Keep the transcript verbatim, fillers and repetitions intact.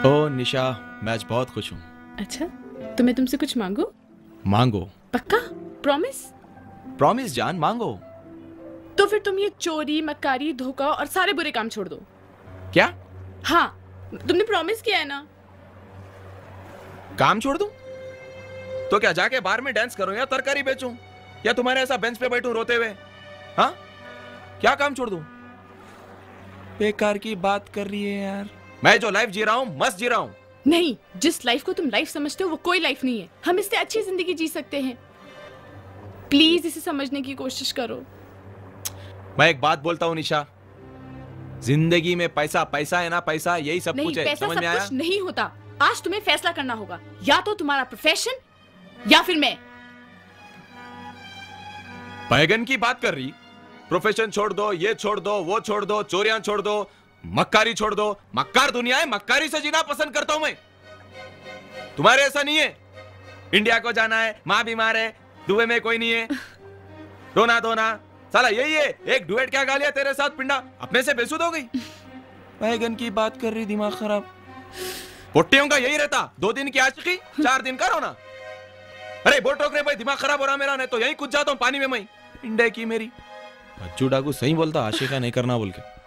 ओ निशा, मैं आज बहुत खुश हूँ। अच्छा, तो मैं तुमसे कुछ मांगू? मांगो। पक्का? प्रॉमिस? प्रॉमिस जान, मांगो। तो फिर तुम ये चोरी, मक्कारी, धोखा और सारे बुरे काम छोड़ दो। क्या? हाँ, तुमने प्रॉमिस किया है ना। काम छोड़ दूं? तो क्या जाके बार में डांस करूं या तरकारी बेचूं या तुम्हारे ऐसा बेंच पे बैठूं रोते हुए? हाँ, क्या काम छोड़ दूं? बेकार की बात कर रही है यार। मैं जो लाइफ जी रहा हूं मस्त जी रहा हूं। नहीं, जिस लाइफ को तुम लाइफ समझते हो वो कोई लाइफ नहीं है। हम इससे अच्छी जिंदगी जी सकते हैं। प्लीज इसे समझने की कोशिश करो। मैं एक बात बोलता हूं निशा, जिंदगी में पैसा पैसा है ना, पैसा यही सब नहीं, कुछ है। पैसा समझ सब में आया? कुछ नहीं होता। आज तुम्हें फैसला करना होगा, या तो तुम्हारा प्रोफेशन या फिर मैं। बैगन की बात कर रही? प्रोफेशन छोड़ दो, ये छोड़ दो, वो छोड़ दो, चोरियां छोड़ दो, मक्कारी छोड़ दो। मक्कार दुनिया है, मक्कारी से जीना पसंद करता हूं मैं। तुम्हारे ऐसा नहीं है। इंडिया को जाना है, मां बीमार है, दुबई में कोई नहीं है, रोना धोना साला यही है। एक डुएट क्या गा लिया तेरे साथ, पिंडा अपने से बेसुध हो गई। बैगन की बात कर रही, दिमाग खराब। पोट्टियों का यही रहता, दो दिन की आशिकी, चार दिन का रोना। अरे बोल टोक रहे भाई, दिमाग खराब हो रहा मेरा, नहीं तो यही कूद जाता हूं पानी में मैं। इंडिया की मेरी बच्चू डाकू सही बोलता, आशिका नहीं करना बोल के।